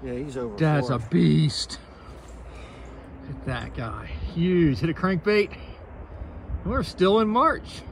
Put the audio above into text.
Yeah, he's over. That's a beast. Look at that guy. Huge. Hit a crankbait. We're still in March.